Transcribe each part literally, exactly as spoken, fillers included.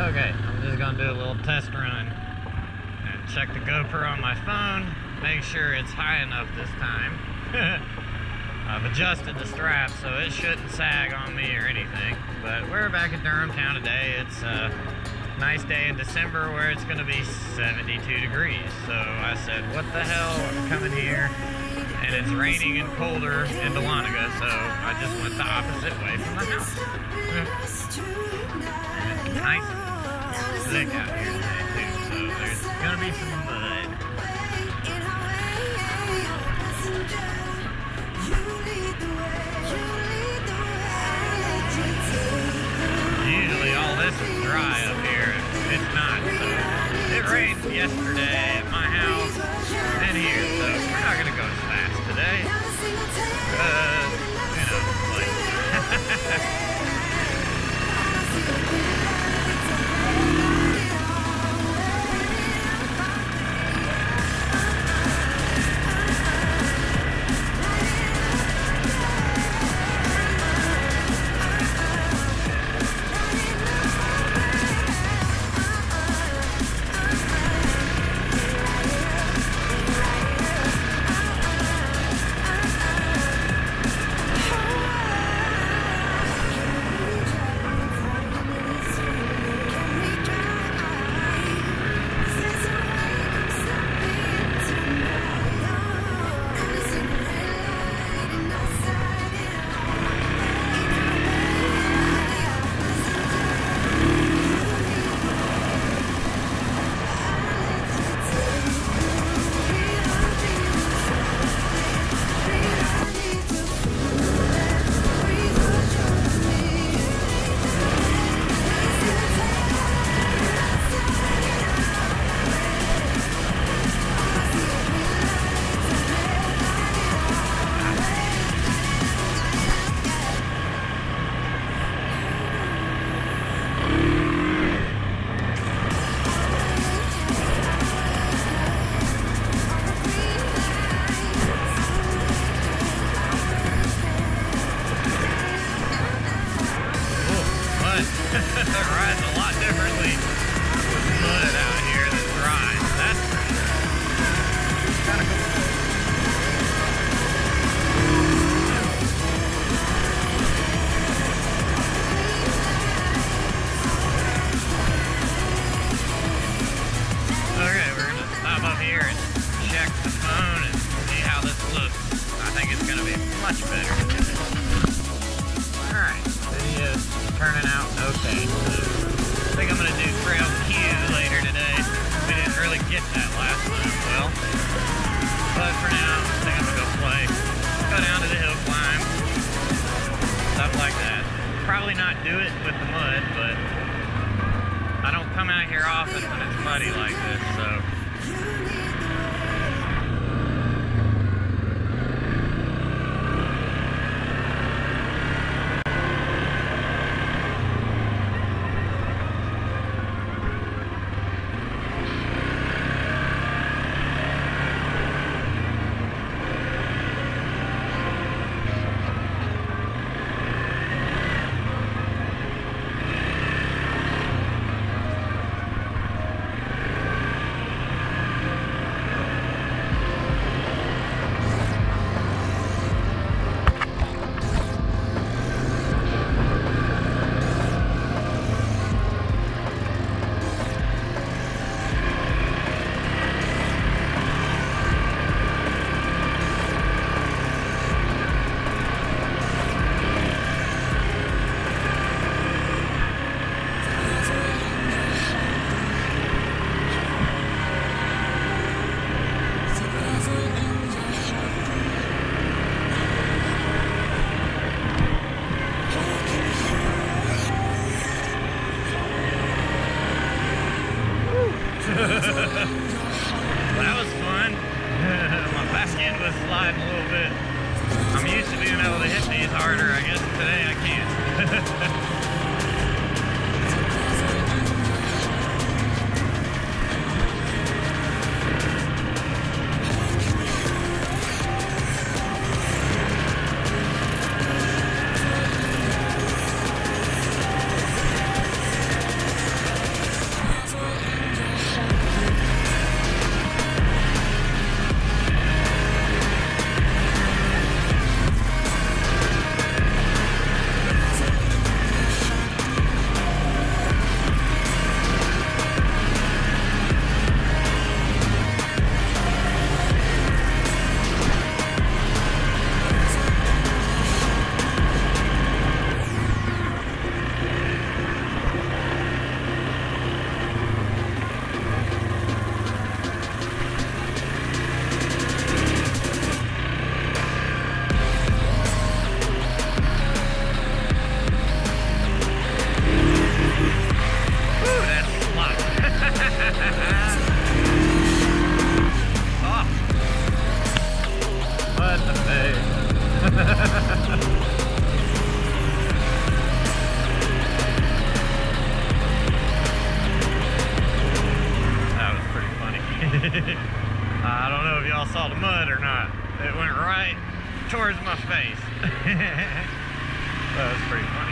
Okay, I'm just gonna do a little test run and check the GoPro on my phone, make sure it's high enough this time. I've adjusted the strap so it shouldn't sag on me or anything. But we're back at Durhamtown today. It's a nice day in December where it's gonna be seventy-two degrees. So I said, what the hell, I'm coming here and it's raining and colder in Dahlonega, so I just went the opposite way from the house. And it's nice and slick out here today too, so there's gonna be some mud. Usually all this is dry up here, it's not, so it rained yesterday at my house and here, so we're not gonna go as fast today, uh, you know, like, it rides a lot differently with mud out here than dry. That's for sure. Kind of cool. Okay, we're gonna stop up here and check the phone and see how this looks. I think it's gonna be much better. Alright, video's turning out okay. I think I'm gonna do Trail Q later today. We didn't really get that last time well. But for now, I think I'm gonna go play. Go down to the hill climb. Stuff like that. Probably not do it with the mud, but I don't come out here often when it's muddy like this, so. That was fun. My back end was sliding a little bit. I'm used to being able to hit these harder. I guess today I can't. I don't know if y'all saw the mud or not. It went right towards my face. That was pretty funny.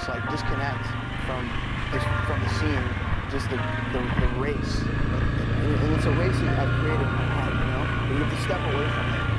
almost like disconnect from the, from the scene, just the, the, the race. And, and it's a race that I've created in my head, you know? But you have to step away from it.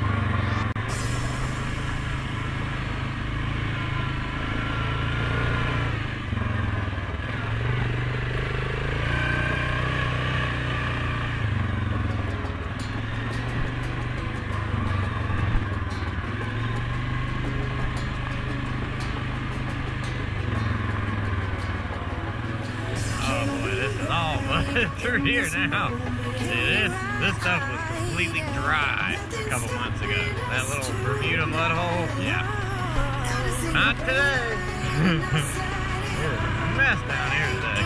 Through here now. See, this, this stuff was completely dry a couple months ago. That little Bermuda mud hole, yeah. Not today. We're a mess down here today.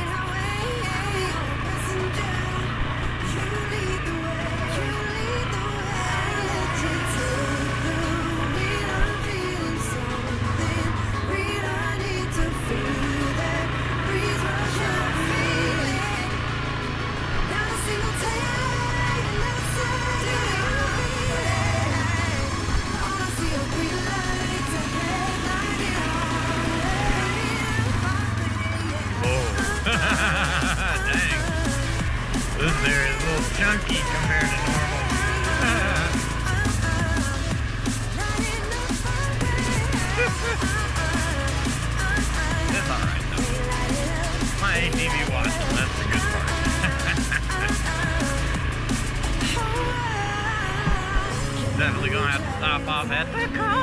Dang. This area is a little chunky compared to normal. It's alright though. My A T V watching, that's the good part. Definitely gonna have to stop off at the car.